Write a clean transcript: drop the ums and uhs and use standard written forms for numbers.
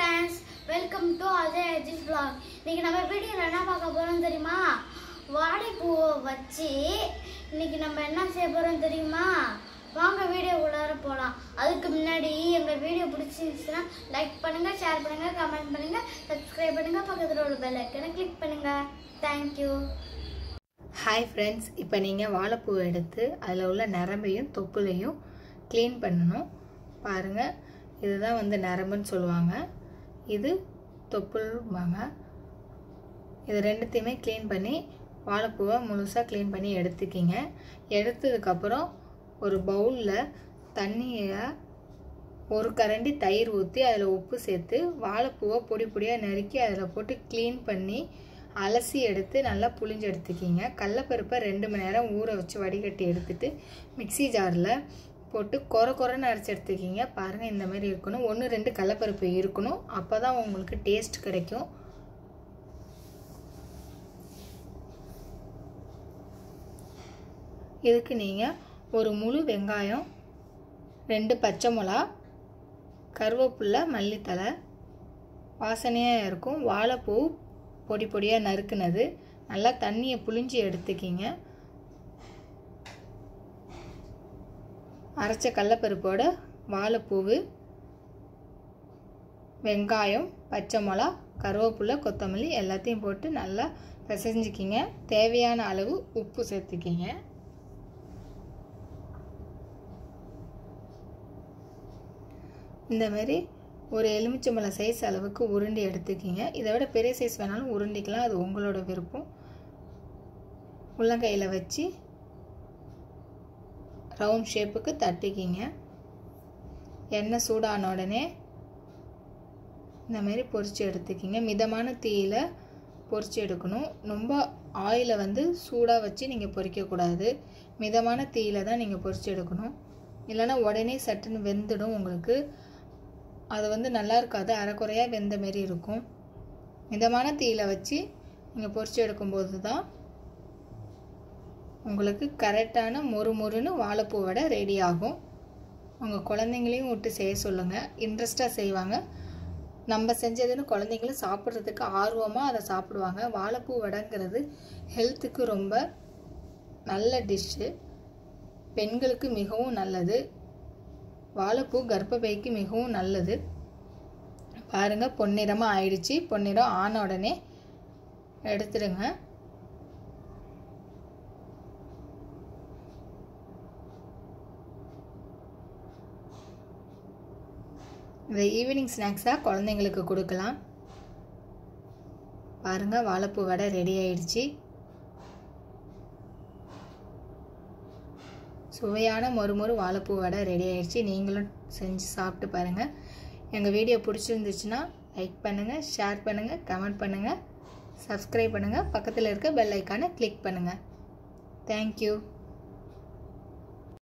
friends, welcome to Ajay Ajay's vlog. இன்னைக்கு நம்ம வீடியோல என்ன பார்க்க போறோம் தெரியுமா? வாழைப்பூவை வச்சு இன்னைக்கு நம்ம என்ன செய்ய போறோம் தெரியுமா? வாங்க வீடியோக்குள்ளார போலாம். அதுக்கு முன்னாடி எங்க வீடியோ பிடிச்சிருந்துச்சுனா லைக் பண்ணுங்க, ஷேர் பண்ணுங்க, கமெண்ட் பண்ணுங்க, சப்ஸ்கிரைப் பண்ணுங்க, பக்கத்துல உள்ள பெல் ஐகானை கிளிக் பண்ணுங்க. Thank you. ஹாய் ஃப்ரெண்ட்ஸ், இப்போ நீங்கள் வாழைப்பூவை எடுத்து அதில் உள்ள நரம்பையும் தொப்புளையும் க்ளீன் பண்ணணும். பாருங்கள், இதுதான் வந்து நரம்புன்னு சொல்லுவாங்க, இது தொப்புள்வாங்க. இது ரெண்டுத்தையுமே க்ளீன் பண்ணி வாழைப்பூவை முழுசாக க்ளீன் பண்ணி எடுத்துக்கிங்க. எடுத்ததுக்கப்புறம் ஒரு பவுலில் தண்ணியை ஒரு கரண்டி தயிர் ஊற்றி அதில் உப்பு சேர்த்து வாழைப்பூவை பொடி பொடியாக நறுக்கி அதில் போட்டு க்ளீன் பண்ணி அலசி எடுத்து நல்லா புளிஞ்சு எடுத்துக்கிங்க. கடலப்பருப்பை 2 மணி நேரம் ஊற வச்சு வடிகட்டி எடுத்துட்டு மிக்சி ஜாரில் போட்டு கொரன்னு அரைச்சி எடுத்துக்கிங்க. பாருங்கள், இந்த மாதிரி இருக்கணும். 1-2 கடலப்பருப்பு இருக்கணும், அப்போ தான் உங்களுக்கு டேஸ்ட் கிடைக்கும். இதுக்கு நீங்கள் ஒரு முழு வெங்காயம், 2 பச்சை மிளகா, கருவேப்பிலை, மல்லித்தலை, வாசனையாக இருக்கும். வாழைப்பூ பொடி பொடியாக நறுக்குனது, நல்லா தண்ணியை புளிஞ்சு எடுத்துக்கிங்க. அரைச்ச கடலப்பருப்போட வாழைப்பூவு, வெங்காயம், பச்சை மிளகா, கருவேப்பிலை, கொத்தமல்லி எல்லாத்தையும் போட்டு நல்லா பிசைஞ்சிக்கிங்க. தேவையான அளவு உப்பு சேர்த்துக்கிங்க. இந்த மாதிரி ஒரு எலுமிச்சம்பழம் சைஸ் அளவுக்கு உருண்டை எடுத்துக்கிங்க. இதை விட பெரிய சைஸ் வேணாலும் உருண்டிக்கலாம், அது உங்களோட விருப்பம். உள்ளங்கையில் வச்சு ரவுண்ட் ஷேப்புக்கு தட்டிக்கிங்க. எண்ணெய் சூடான உடனே இந்த மாதிரி பொரித்து எடுத்துக்கிங்க. மிதமான தீயில் பொரித்து எடுக்கணும். ரொம்ப ஆயிலை வந்து சூடாக வச்சு நீங்கள் பொரிக்கக்கூடாது. மிதமான தீயில் தான் நீங்கள் பொரித்து எடுக்கணும். இல்லைன்னா உடனே சட்டுன்னு வெந்துடும் உங்களுக்கு. அது வந்து நல்லா இருக்காது, அரைக்குறையாக வெந்த மாரி இருக்கும். மிதமான தீயில் வச்சு நீங்கள் பொரித்து எடுக்கும்போது தான் உங்களுக்கு கரெக்டான மொறுன்னு வாழைப்பூ வடை ரெடி ஆகும். உங்கள் குழந்தைங்களையும் விட்டு செய்ய சொல்லுங்கள், இன்ட்ரெஸ்டாக செய்வாங்க. நம்ம செஞ்சதுன்னு குழந்தைங்களும் சாப்பிட்றதுக்கு ஆர்வமாக அதை சாப்பிடுவாங்க. வாழைப்பூ வடைங்கிறது ஹெல்த்துக்கு ரொம்ப நல்ல டிஷ்ஷு, பெண்களுக்கு மிகவும் நல்லது. வாழைப்பூ கர்ப்பப்பைக்கு மிகவும் நல்லது. பாருங்கள், பொன்னிறமாக ஆயிடுச்சு. பொன்னிறம் ஆன உடனே எடுத்துடுங்க. இந்த ஈவினிங் ஸ்நாக்ஸாக குழந்தைங்களுக்கு கொடுக்கலாம். பாருங்கள், வாழைப்பூ வடை ரெடி ஆயிடுச்சு. சுவையான மொறு வாழைப்பூ வடை ரெடி ஆயிடுச்சு. நீங்களும் செஞ்சு சாப்பிட்டு பாருங்கள். எங்கள் வீடியோ பிடிச்சிருந்துச்சுன்னா லைக் பண்ணுங்கள், ஷேர் பண்ணுங்கள், கமெண்ட் பண்ணுங்கள், சப்ஸ்கிரைப் பண்ணுங்கள், பக்கத்தில் இருக்க பெல் ஐக்கானை கிளிக் பண்ணுங்கள். தேங்க்யூ.